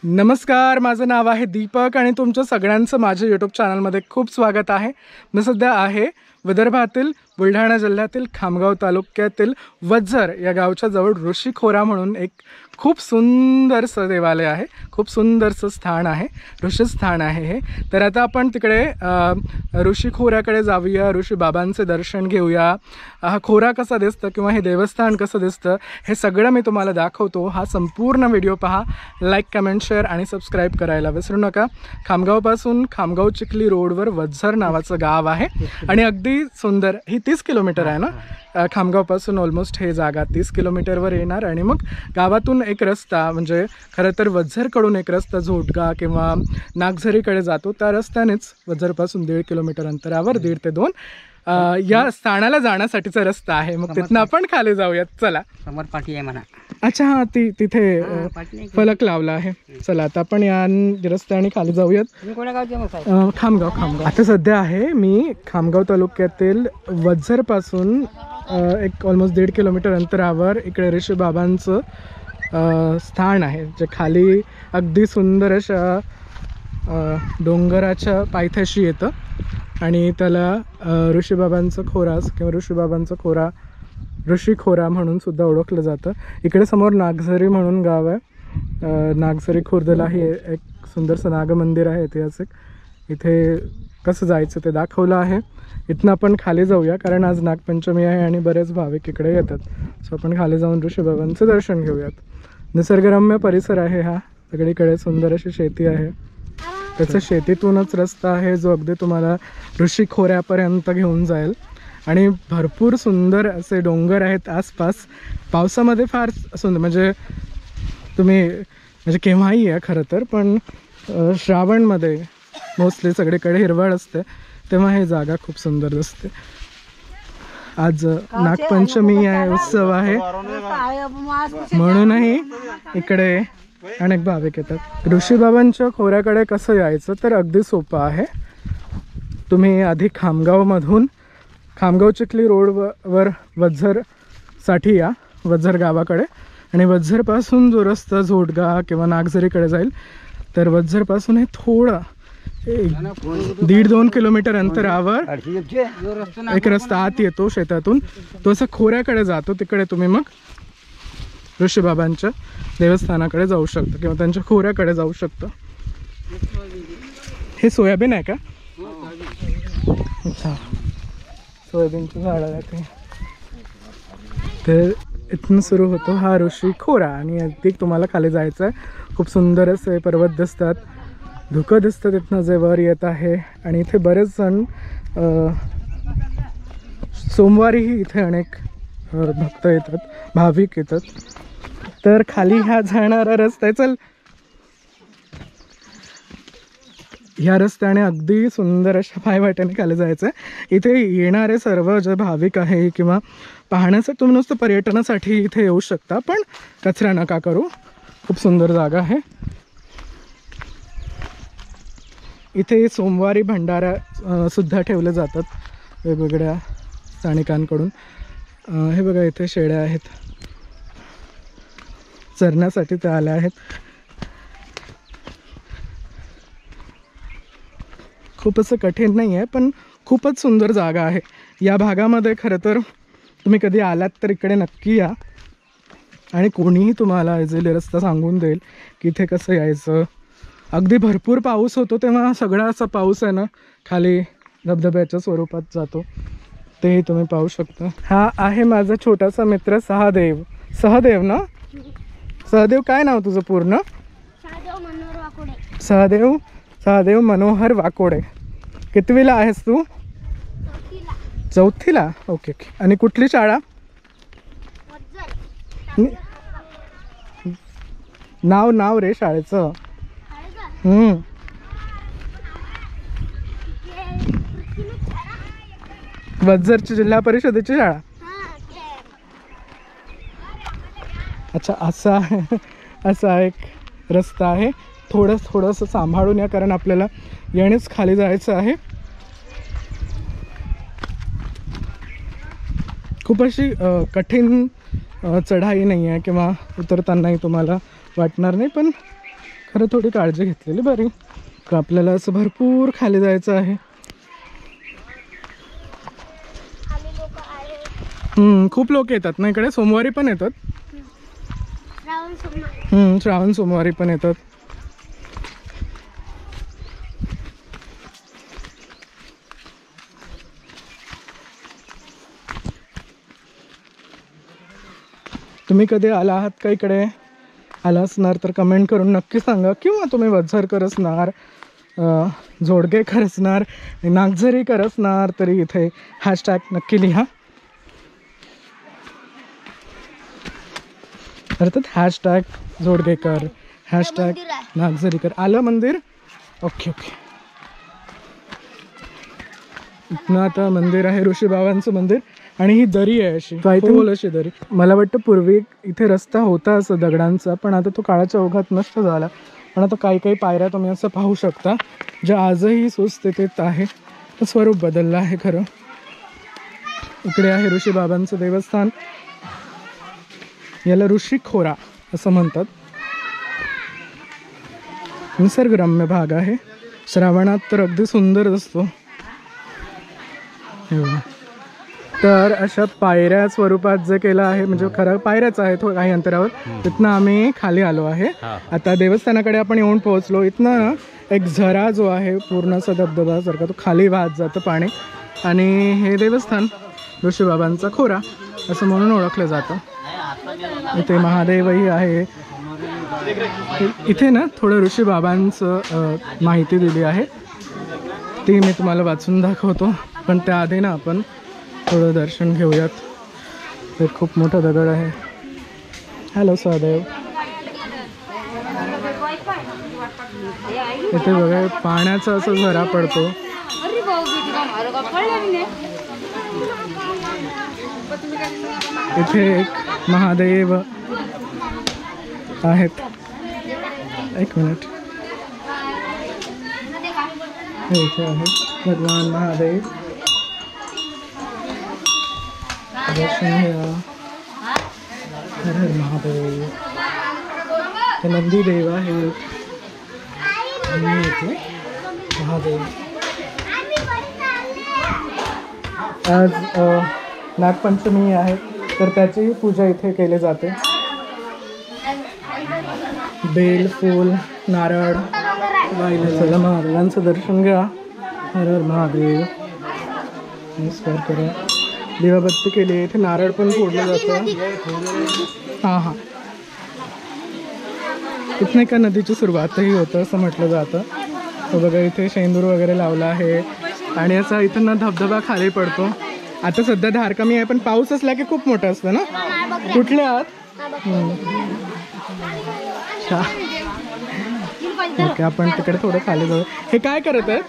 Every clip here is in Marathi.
नमस्कार, माझं नाव आहे दीपक आणि तुमच्या सगळ्यांचं माझ्या यूट्यूब चॅनलमध्ये खूप स्वागत आहे। मी सध्या आहे विदर्भातील बुलढाणा जिल्ह्यातील खामगाव तालुक्यातील वझर या गावच्या जवळ ऋषिखोरा म्हणून एक खूप सुंदरसं देवालय आहे, खूप सुंदरसं स्थान आहे, ऋषिस्थान आहे हे। तर आता आपण तिकडे ऋषिखोऱ्याकडे जाऊया, ऋषी बाबांचे दर्शन घेऊया। हा खोरा कसा दिसतं किंवा हे देवस्थान कसं दिसतं हे सगळं मी तुम्हाला दाखवतो। हा संपूर्ण व्हिडिओ पहा, लाईक कमेंट शेअर आणि सबस्क्राईब करायला विसरू नका। खामगावपासून खामगाव चिखली रोडवर वझर नावाचं गाव आहे आणि अगदी सुंदर, ही 30 किलोमीटर आहे ना खामगावपासून, ऑलमोस्ट हे जागा 30 किलोमीटरवर येणार। आणि मग गावातून एक रस्ता, म्हणजे खरं तर वझरकडून एक रस्ता झोटगा किंवा नागझरीकडे जातो, त्या रस्त्यानेच वझरपासून 1.5 किलोमीटर अंतरावर, 1.5 ते 2 या स्थानाला जाण्यासाठीचा रस्ता आहे। मग तिथनं आपण खाली जाऊयात, चला। समोर पाठी आहे म्हणा। अच्छा, हां, तिथे फलक लावला आहे। चला आता आपण या रस्त्याने खाली जाऊयात। खामगाव। आता सध्या आहे मी खामगाव तालुक्यातील वझरपासून एक ऑलमोस्ट 1.5 किलोमीटर अंतरावर इकडे ऋषी बाबांचं स्थान आहे, जे खाली अगदी सुंदर अशा डोंगराच्या पायथ्याशी येतं आणि त्याला ऋषीबाबांचं खोरास किंवा ऋषीबाबांचा खोरा, ऋषिखोरा म्हणून सुद्धा ओळखलं जातं। इकडे समोर नागझरी म्हणून गाव आहे, नागझरी खुर्दला हे एक सुंदरसं नागमंदिर आहे ऐतिहासिक। इथे कसं जायचं ते दाखवलं आहे। इथनं आपण खाली जाऊया कारण आज नागपंचमी आहे आणि बरेच भाविक इकडे येतात, सो आपण खाली जाऊन ऋषीबाबांचं दर्शन घेऊयात। निसर्गरम्य परिसर आहे हा, सगळीकडे सुंदर अशी शेती आहे, त्याचं शेतीतूनच रस्ता आहे जो अगदी तुम्हाला ऋषिखोऱ्यापर्यंत घेऊन जाईल आणि भरपूर सुंदर असे डोंगर आहेत आसपास। पावसामध्ये फार सुंदर, म्हणजे तुम्ही म्हणजे केव्हाही आहे खरं तर, पण श्रावणमध्ये मोस्टली सगळीकडे हिरवळ असते तेव्हा ही जागा खूप सुंदर दिसते। आज नागपंचमी आहे, उत्सव आहे, म्हणूनही इकडे अनेक भाविक येतात। ऋषीबाबांच्या खोऱ्याकडे कसं यायचं तर अगदी सोपं आहे। तुम्ही आधी खामगावमधून खामगाव चिखली रोडवर वझरसाठी या, वझर गावाकडे, आणि वझरपासून जो रस्ता झोटगा किंवा नागझरीकडे जाईल तर वझरपासून हे थोडं 1.5-2 किलोमीटर अंतरावर एक रस्ता आत येतो शेतातून, तो असं खोऱ्याकडे जातो। तिकडे तुम्ही मग ऋषीबाबांच्या देवस्थानाकडे जाऊ शकता किंवा त्यांच्या खोऱ्याकडे जाऊ शकता। हे सोयाबीन आहे का? अच्छा, सोयाबीनचं झाड आहे ते। तर इथून सुरू होतो हा ऋषिखोरा आणि अगदी तुम्हाला खाली जायचं आहे। खूप सुंदर असे पर्वत दिसतात, धुकं दिसतं तिथनं जे वर येत आहे। आणि इथे बरेच जण सोमवारीही इथे अनेक भक्त येतात, भाविक येतात। तर खाली ह्या जाणारा रस्ता आहे, चल ह्या रस्त्याने अगदी सुंदर अशा पायवाट्याने खाली जायचं आहे। इथे येणारे सर्व जे भाविक आहे किंवा पाहण्यासाठी, तुम्ही नुसतं पर्यटनासाठी इथे येऊ शकता, पण कचरा नका करू, खूप सुंदर जागा आहे। इथे सोमवारी भंडारा सुद्धा ठेवले जातात वेगवेगळ्या स्थानिकांकडून। हे बघा, इथे शेळ्या आहेत, चरण्यासाठी त्या आल्या आहेत। खूप असं कठीण नाही आहे, पण खूपच सुंदर जागा आहे। या भागामध्ये खरं तर तुम्ही कधी आलात तर इकडे नक्की या आणि कोणीही तुम्हाला इझिली रस्ता सांगून देईल की इथे कसं यायचं। अगदी भरपूर पाऊस होतो तेव्हा सगळा असा पाऊस आहे ना खाली धबधब्याच्या स्वरूपात जातो, तेही तुम्ही पाहू शकता। हा आहे माझा छोटासा मित्र सहदेव। सहदेव ना? सहदेव, काय नाव तुझं पूर्ण? सहदेव मनोहर वाकोडे। कितवीला आहेस तू? चौथीला। ओके। आणि कुठली शाळा? नाव रे शाळेचं? वझरची जिल्हा परिषदेची शाळा। अच्छा, असा एक रस्ता आहे। थोडंसं सांभाळून या कारण आपल्याला यानेच खाली जायचं आहे। खूप अशी कठीण चढाई नाही आहे किंवा उतरतानाही तुम्हाला वाटणार नाही, पण खरं थोडी काळजी घेतलेली बरी, का आपल्याला असं भरपूर खाली जायचं आहे. खूप लोक येतात ना इकडे, सोमवारी पण येतात. श्रावण सोमवारी पण येतात. तुम्ही कधी आला आहात का इकडे? आला असणार तर कमेंट करून नक्की सांगा, किंवा तुम्ही वझरकर असणार, जोडगेकर असणार, नागझरीकर असणार तरी इथे हॅशटॅग नक्की लिहा. अर्थात हॅशटॅग जोडगेकर, हॅशटॅग नागझरीकर. आलं मंदिर? Okay okay. इथनं आता मंदिर आहे ऋषी बाबांचं मंदिर, आणि ही दरी आहे अशी खोल अशी दरी. मला वाटतं पूर्वी इथे रस्ता होता असं दगडांचा, पण आता तो काळाच्या ओघात नष्ट झाला. पण आता काही काही पायऱ्या तुम्ही असं पाहू शकता ज्या आजही सुस्थितीत आहे. तर स्वरूप बदललं आहे खरं. इकडे आहे ऋषी बाबांचं देवस्थान, याला ऋषी खोरा असं म्हणतात. निसर्गरम्य भाग आहे. श्रावणात तर अगदी सुंदर असतो. तर अशा पायऱ्या स्वरूपात जे केलं आहे, म्हणजे खरं पायऱ्याच आहे काही अंतरावर. तिथनं आम्ही खाली आलो आहे. आता देवस्थानाकडे आपण येऊन पोहोचलो. इथनं एक झरा जो आहे पूर्ण असा धबधबासारखा, तो खाली वाहत जातं पाणी. आणि हे देवस्थान ऋषी बाबांचा खोरा असं म्हणून ओळखलं जातं. इथे महादेवही आहे. इथे ना थोडं ऋषी बाबांचं माहिती दिली आहे, ती मी तुम्हाला वाचून दाखवतो. पण त्याआधी ना आपण थोडं दर्शन घेऊयात. ते खूप मोठा दगड आहे. हॅलो सहदेव. इथे बघा पाण्याचा असं झरा पडतो. इथे एक महादेव आहेत. एक मिनिट. इथे आहे भगवान महादेव. दर्शन घ्या. हर हर महादेव. हे नंदी देव आहेत. इथे महादेव. आज नागपंचमी आहे, तर त्याची पूजा इथे केली जाते. बेल, फूल, नारळ वाहिलं. चला महादेवांचं दर्शन घ्या. हर हर महादेव. नमस्कार करा. दिवाबत्ती केली. इथे नारळ पण फोडलं जातं. हां हां. इथनं एका नदीची सुरुवातही होतं असं म्हटलं जातं. तर बघा इथे शेंदूर वगैरे लावला आहे, आणि असा इथं ना धबधबा खाली पडतो. आता सध्या धार कमी आहे, पण पाऊस असला की खूप मोठा असतं ना. कुठले आहात? ओके, आपण तिकडे थोडं खाली जाऊ. हे काय करत आहे?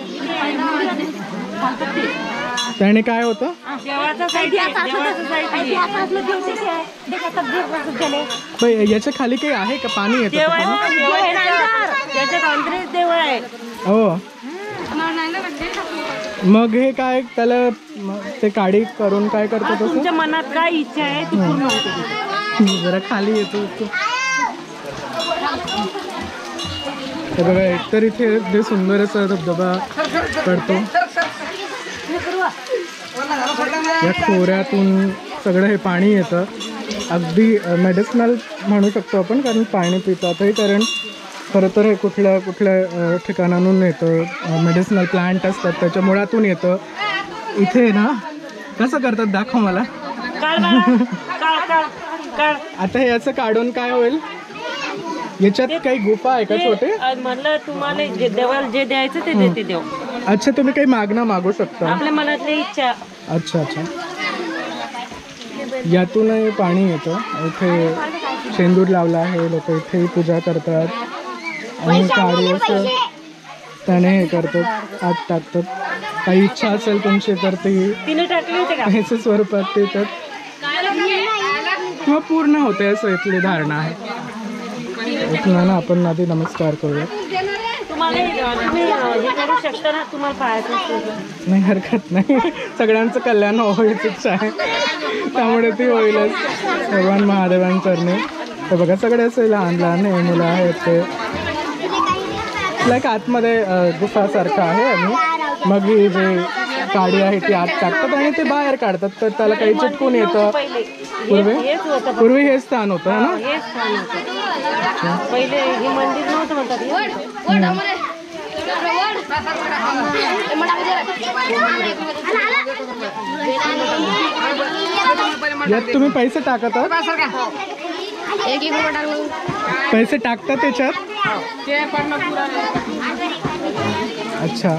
त्याने काय होतं? याच्या खाली काही आहे का? पाणी येतं? हो. मग हे काय त्याला ते काडी करून काय करतो? तुमच्या मनात काय इच्छा आहे ती पूर्ण होते. जरा खाली येतो. हे बघा एकतर इथे अगदी सुंदर असा धबधबा पडतो. या खोऱ्यातून सगळं हे पाणी येतं. अगदी मेडिसिनल म्हणू शकतो आपण, कारण पाणी पितातही. कारण खरं तर हे कुठल्या कुठल्या ठिकाणाहून येतं. मेडिसिनल प्लांट असतात त्याच्या मुळातून येतं. इथे ना कसं करतात दाखव मला. आता हे याचं काढून काय होईल? याच्यात काही गुफा आहे का छोटे? म्हणलं तुम्हाला देवाला जे द्यायचं ते देते देव. अच्छा, तुम्ही काही मागणं मागू शकता आपल्या मनातली इच्छा. अच्छा अच्छा. यातूनही पाणी येतं. इथे शेंदूर लावला आहे. लोक इथेही पूजा करतात, आणि काळी असं त्याने हे करतात, आत टाकतात. काही इच्छा असेल तुमची तर ती ह्याच्या स्वरूपात देतात किंवा पूर्ण होते असं इथली धारणा आहे. इथनं ना आपण आधी नमस्कार करूया. नाही, हरकत नाही. सगळ्यांचं कल्याण होईच इच्छा आहे, त्यामुळे ती होईलच भगवान महादेवांचरणी. तर बघा सगळे असे लहान लहान हे मुलं आहेत ते लाईक आतमध्ये गुफासारखं आहे आणि मग ही जे काडी आहे ती आत टाकतात आणि ते बाहेर काढतात तर त्याला काही चिटकून येतं. पूर्वी हे स्थान होतं ना. हेच स्थान होतं पहिले. हे मंदिर नव्हतं म्हणतात. यात तुम्ही पैसे टाकत पैसे टाकतात त्याच्यात. अच्छा.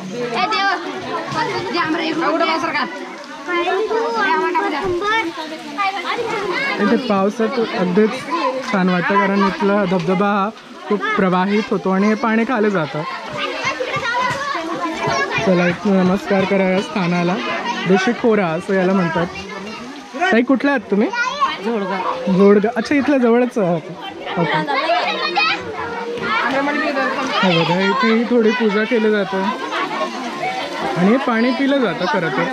इथे पावसात अगदीच छान वाटतं कारण इथला धबधबा हा खूप प्रवाहित होतो आणि हे पाणी खाली जातं. चला इथं नमस्कार करा या स्थानाला. ऋषिखोरा असं याला म्हणतात. ताई कुठल्या आहात तुम्ही? जोडगा. अच्छा इथल्या जवळच आहात. ओके. बघा इथे थोडी पूजा केली जाते आणि हे पाणी पिलं जातं खरं तर.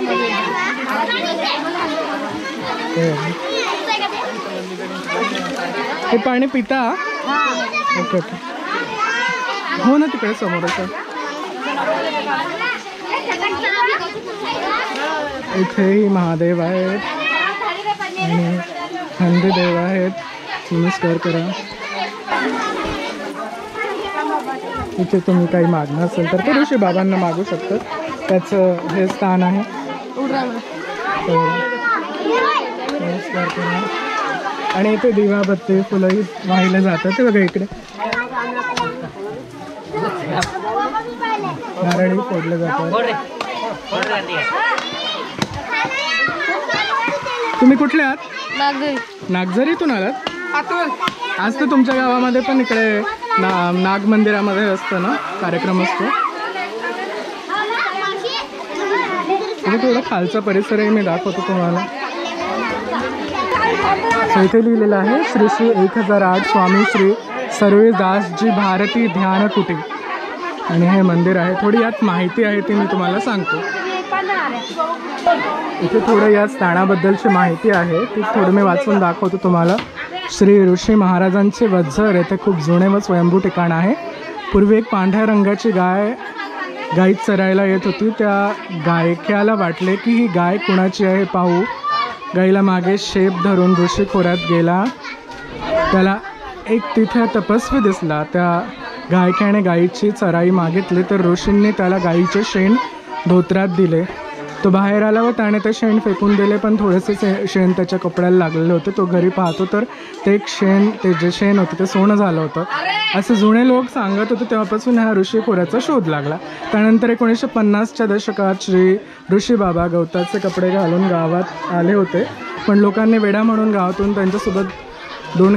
हे पाणी पिता? Okay okay. हो ना तिकडे समोरच. इथेही महादेव आहेत आणि नंदीदेव आहेत. नमस्कार करा. इथे तुम्ही काही मागणं असेल तर ते ऋषी बाबांना मागू शकतात. त्याचं हे स्थान आहे. नमस्कार करा. आणि इथे दिवाबत्ती फुलंही वाहिले जातात. ते बघा इकडे नारळी फोडले जातात. तुम्ही कुठले आहात? नागझरीतून आलात? आज तर तुमच्या गावामध्ये पण इकडे नाग मंदिरामध्ये असतं ना कार्यक्रम असतो. इथे थोडा खालचा परिसरही मी दाखवतो तुम्हाला. इथे लिहिलेलं आहे श्री श्री 1008 स्वामी श्री सर्वेदासजी भारती ध्यान कुटी आणि हे मंदिर आहे. थोडी यात माहिती आहे ती मी तुम्हाला सांगतो. इथे थोडं या स्थानाबद्दलची माहिती आहे ती थोडं मी वाचून दाखवतो तुम्हाला. श्री ऋषी महाराजांचे वज्झर येथे खूप जुने व स्वयंभू ठिकाण आहे. पूर्वी एक पांढऱ्या रंगाची गाईत चरायला येत होती. त्या गायक्याला वाटले की ही गाय कुणाची आहे पाहू. गाईला मागे शेप धरून ऋषी खोऱ्यात गेला. त्याला एक तिथे तपस्वी दिसला. त्या गायक्याने गायीची चराई मागितली तर ऋषींनी त्याला गायीचे शेण धोत्रात दिले. तो बाहेर आला व त्याने ते शेण फेकून दिले पण थोडेसे शेण त्याच्या कपड्याला लागलेले होते. तो घरी पाहतो तर ते जे शेण होतं ते सोनं झालं होतं असं जुने लोक सांगत होते. तेव्हापासून ह्या ऋषी खोऱ्याचा शोध लागला. त्यानंतर 1950च्या दशकात श्री ऋषी बाबा गवताचे कपडे घालून गावात आले होते पण लोकांनी वेडा म्हणून गावातून त्यांच्यासोबत दोन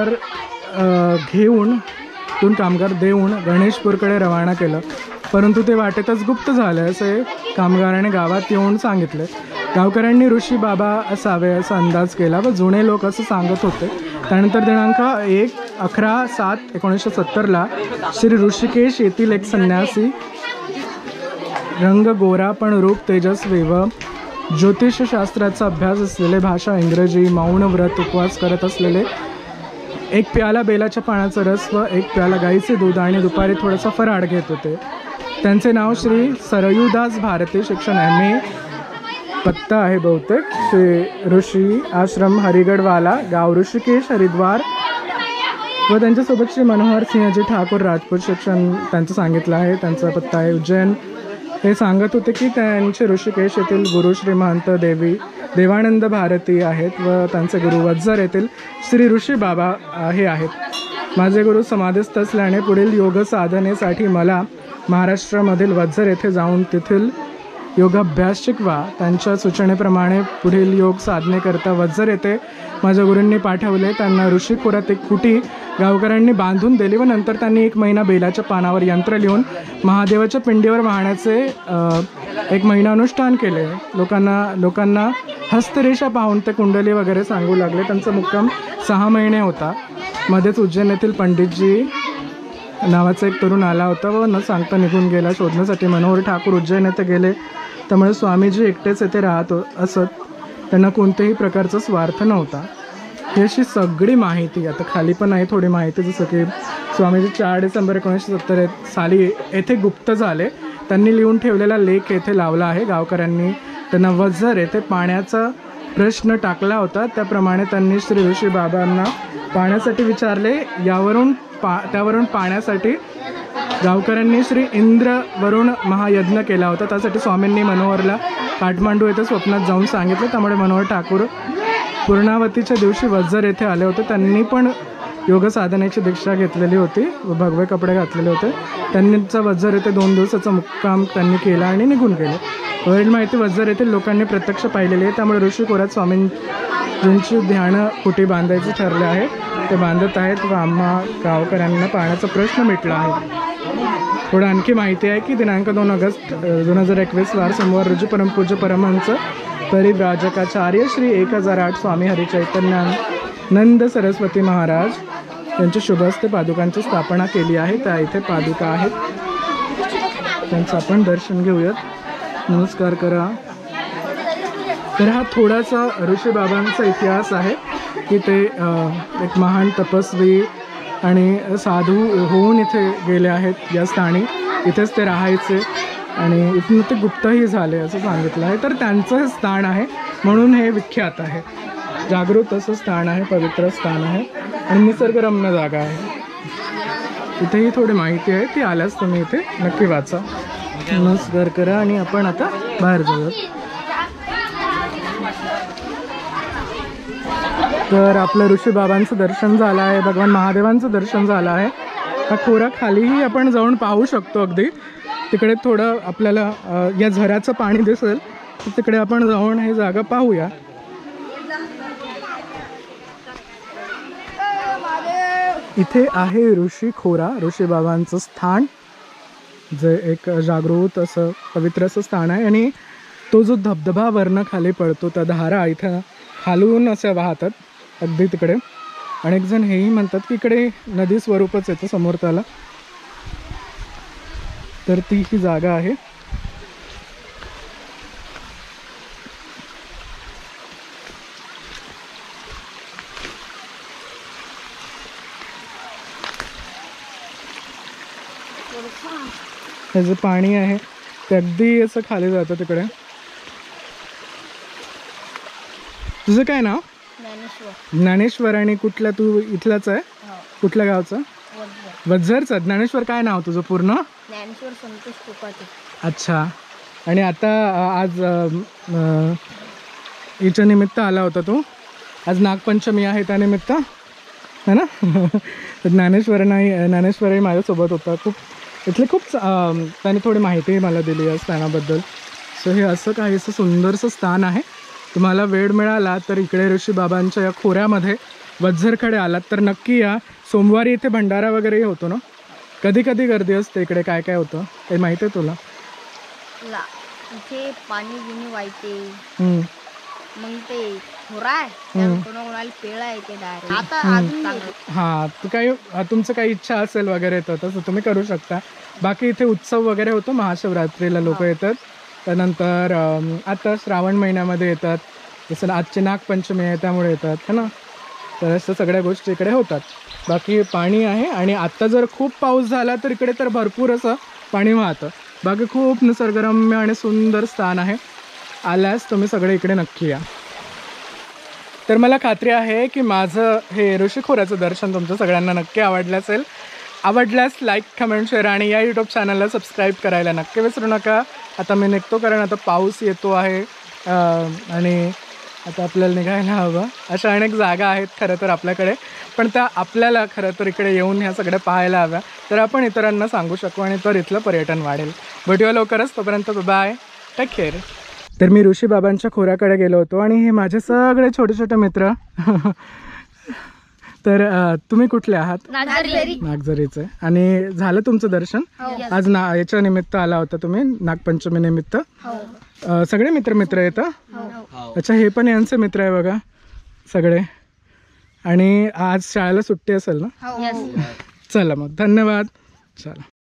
कामगार देऊन गणेशपूरकडे रवाना केलं. परंतु ते वाटेतच गुप्त झाले असे कामगाराने गावात येऊन सांगितले. गावकऱ्यांनी ऋषी बाबा असावे असा अंदाज केला व जुने लोक असं सांगत होते. त्यानंतर दिनांक 11/7/1970ला श्री ऋषिकेश येथील एक संन्यासी रंग गोरा पण रूप तेजस्वी व ज्योतिषशास्त्राचा अभ्यास असलेले, भाषा इंग्रजी, मौन व्रत उपवास करत असलेले, एक प्याला बेलाच्या पाण्याचा रस व एक प्याला गाईचे दूध आणि दुपारी थोडासा फराळ घेत होते. त्यांचे नाव श्री सरयूदास भारती. शिक्षण MA. पत्ता आहे बहुतेक श्री ऋषी आश्रम हरिगडवाला, गाव ऋषिकेश, हरिद्वार. व त्यांच्यासोबत श्री मनोहर सिंहजी ठाकूर राजपूत. शिक्षण त्यांचं सांगितलं आहे. त्यांचा पत्ता आहे उज्जैन. हे सांगत होते की त्यांचे ऋषिकेश येथील गुरु श्री महंत देवानंद भारती आहेत व त्यांचे गुरु वज्झर येथील श्री ऋषी बाबा हे आहेत. माझे गुरु समाधीस्थ असल्याने पुढील योग साधनेसाठी मला महाराष्ट्रामधील वज्झर येथे जाऊन तेथील योगाभ्यास शिकवा. त्यांच्या सूचनेप्रमाणे पुढील योग साधनेकरता वज्झर येथे माझ्या गुरूंनी पाठवले. त्यांना ऋषिखोऱ्यात एक कुटी गावकऱ्यांनी बांधून दिली व नंतर त्यांनी 1 महिना बेलाच्या पानावर यंत्र लिहून महादेवाच्या पिंडीवर वाहण्याचे 1 महिना अनुष्ठान केले. लोकांना हस्तरेषा पाहून ते कुंडली वगैरे सांगू लागले. त्यांचा मुक्काम 6 महिने होता. मध्येच उज्जैन येथील पंडितजी नावाचा एक तरुण आला होता व न सांगता निघून गेला. शोधण्यासाठी मनोहर ठाकूर उज्जैन येथे गेले. त्यामुळे स्वामीजी एकटेच येथे राहत असत. त्यांना कोणत्याही प्रकारचा स्वार्थ नव्हता. ही अशी सगळी माहिती. आता खाली पण आहे थोडी माहिती, जसं की स्वामीजी 4 डिसेंबर 1970 साली येथे गुप्त झाले. त्यांनी लिहून ठेवलेला लेख येथे लावला आहे. गावकऱ्यांनी त्यांना वझर येथे पाण्याचा प्रश्न टाकला होता. त्याप्रमाणे त्यांनी श्री ऋषी बाबांना पाण्यासाठी विचारले. त्यावरून पाण्यासाठी गावकऱ्यांनी श्री इंद्रवरुण महायज्ञ केला होता. त्यासाठी स्वामींनी मनोहरला काठमांडू येथे स्वप्नात जाऊन सांगितले. त्यामुळे मनोहर ठाकूर पूर्णावतीच्या दिवशी वझर येथे आले होते. त्यांनी पण योग साधनेची दीक्षा घेतलेली होती व भगवे कपडे घातलेले होते. त्यांचा वझर येथे 2 दिवसाचा मुक्काम त्यांनी केला आणि निघून गेले. वरील माहिती वझर येथील लोकांनी प्रत्यक्ष पाहिलेली आहे. त्यामुळे ऋषी खोऱ्यात स्वामींची ध्यान कुटी बांधायचे ठरले आहे. ते बांधत आहेत व आम्हा गावकऱ्यांना पाण्याचा प्रश्न मिटला आहे. थोडं आणखी माहिती आहे की दिनांक 2 ऑगस्ट 2021 वार सोमवार रोजी परमपूज्य परमहंस परिव्राजकाचार्य श्री 1008 स्वामी हरिचैतन्यानंद सरस्वती महाराज यांच्या शुभ हस्ते पादुकांची स्थापना केली आहे. त्या इथे पादुका आहेत, त्यांचं आपण दर्शन घेऊयात. नमस्कार करा. तर हा थोडासा ऋषी बाबांचा इतिहास आहे की ते एक महान तपस्वी आणि साधू होऊन इथे गेले आहेत या स्थानी. इथेच ते राहायचे आणि इथून ते गुप्तही झाले असं सांगितलं आहे. तर त्यांचं हे स्थान आहे म्हणून हे विख्यात आहे. जागृत असं स्थान आहे, पवित्र स्थान आहे आणि निसर्गरम्य जागा आहे. इथेही थोडी माहिती आहे, ती आल्यास तुम्ही इथे नक्की वाचा. नमस्कार करा आणि आपण आता बाहेर जाऊयात. तर आपलं ऋषी बाबांचं दर्शन झालं आहे, भगवान महादेवांचं दर्शन झालं आहे. हा खोरा खालीही आपण जाऊन पाहू शकतो. अगदी तिकडे थोडं आपल्याला या झऱ्याचं पाणी दिसेल, तर तिकडे आपण जाऊन हे जागा पाहूया. इथे आहे ऋषी खोरा, ऋषी बाबांचं स्थान, जे एक जागृत असं पवित्र असं स्थान आहे. आणि तो जो धबधबा वरनं खाली पडतो, त्या धारा इथं खालून अशा वाहतात अगदी तिकडे. अनेक जण हेही म्हणतात की इकडे नदी स्वरूपच येतं समोर त्याला. तर ती ही जागा आहे. हे जे पाणी आहे ते अगदी असं खाली जातं तिकडे. तुझं काय नाव? ज्ञानेश्वर. आणि कुठला तू इथलाच आहे? कुठल्या गावचा? वझरचा. ज्ञानेश्वर काय नाव तुझं पूर्ण? ज्ञानेश्वर संतोष तुकाटे. अच्छा. आणि आता आज हिच्या निमित्त आला होता तू. आज नागपंचमी आहे त्या निमित्त है ना. ज्ञानेश्वरही माझ्यासोबत होता. इथले खूप त्याने थोडी माहिती मला दिली या स्थानाबद्दल. सो हे असं काहीसं सुंदरसं स्थान आहे. तुम्हाला वेळ मिळाला तर इकडे ऋषी बाबांच्या या खोऱ्यामध्ये वझरकडे आलात तर नक्की या. सोमवारी इथे भंडारा वगैरे होतो ना. कधी कधी गर्दी असते इकडे? काय काय होतं काही माहिती आहे तुला? इथे पाणी बिणी वाहते, मग ते खोरा आहे, कोणाला पेळ आहे ते डायरेक्ट. आता हां, तर काही तुमचं काही इच्छा असेल वगैरे तर तसं तुम्ही करू शकता. बाकी इथे उत्सव वगैरे होतो. महाशिवरात्रीला लोक येतात. त्यानंतर आता श्रावण महिन्यामध्ये येतात. जसं आजची नागपंचमी आहे त्यामुळे येतात है ना. तर असं सगळ्या गोष्टी इकडे होतात. बाकी पाणी आहे आणि आत्ता जर खूप पाऊस झाला तर इकडे तर भरपूर असं पाणी वाहतं. बाकी खूप निसर्गरम्य आणि सुंदर स्थान आहे. आल्यास तुम्ही सगळे इकडे नक्की या. तर मला खात्री आहे की माझं हे ऋषी खोऱ्याचं दर्शन तुमचं सगळ्यांना नक्की आवडलं असेल. आवडल्यास लाईक, कमेंट, शेअर आणि या यूट्यूब चॅनलला सबस्क्राईब करायला नक्की विसरू नका. आता मी निघतो कारण आता पाऊस येतो आहे आणि आता आपल्याला निघायला हवं. अशा अनेक जागा आहेत खरं तर आपल्याकडे, पण त्या आपल्याला खरं तर इकडे येऊन ह्या सगळ्या पाहायला हव्या, तर आपण इतरांना सांगू शकू आणि तर इथलं पर्यटन वाढेल. भेटूया लवकरच. तोपर्यंत बाय, टेक केअर. तर मी ऋषी बाबांच्या खोऱ्याकडे गेलो होतो आणि हे माझे सगळे छोटे छोटे मित्र. तर तुम्ही कुठले आहात? नागझरीचे. आणि झालं तुमचं दर्शन? आज याच्या निमित्त आला होता तुम्ही, नागपंचमी निमित्त? सगळे मित्र येतं? अच्छा, हे पण यांचे मित्र आहे बघा सगळे. आणि आज शाळेला सुट्टी असेल ना? चला मग, धन्यवाद. चला.